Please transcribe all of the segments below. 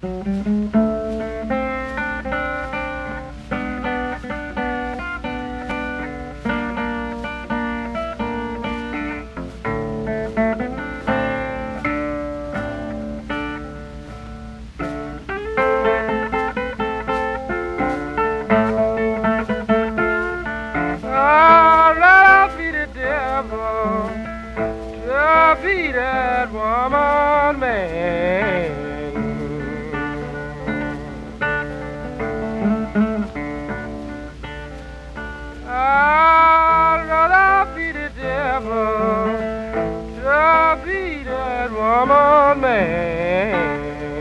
I'd rather be the devil to be that woman, man. I'd rather be the devil to be that woman, man.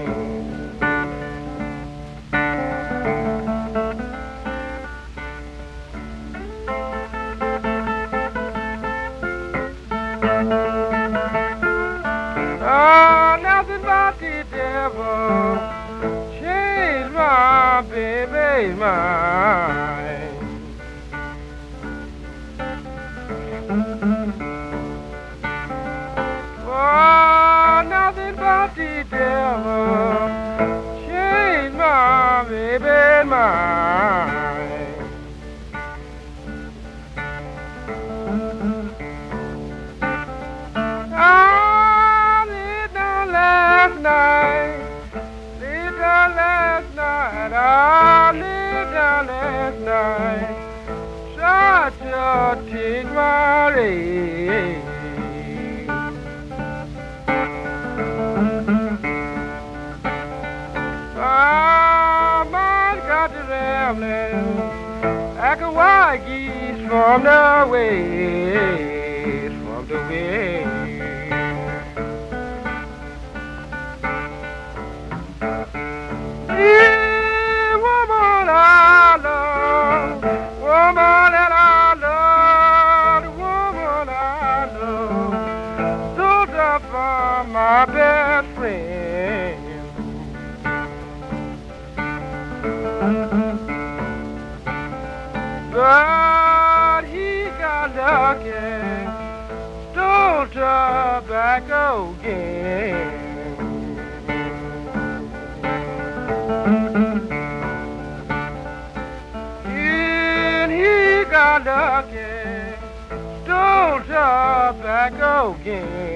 Oh, nothing but the devil changed my baby's mind. Oh, nothing but the devil changed my baby's mind. I laid down last night, laid down last night, I laid down last night, tried to take my legs. My mind got to rambling like a wild geese from the waves, from the waves. Yeah, woman I love, woman that I love, the woman I love, stood up for my best friend. But he got lucky, stole tobacco again. And he got lucky, stole tobacco again.